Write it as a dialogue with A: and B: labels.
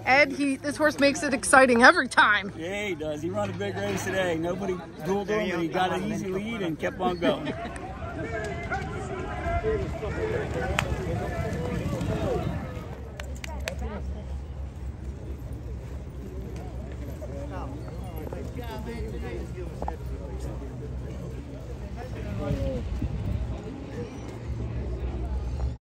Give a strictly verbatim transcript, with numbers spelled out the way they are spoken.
A: Ed, he this horse makes it exciting every time.
B: Yeah, he does. He run a big race today. Nobody dueled him, and he got an easy lead and kept on going.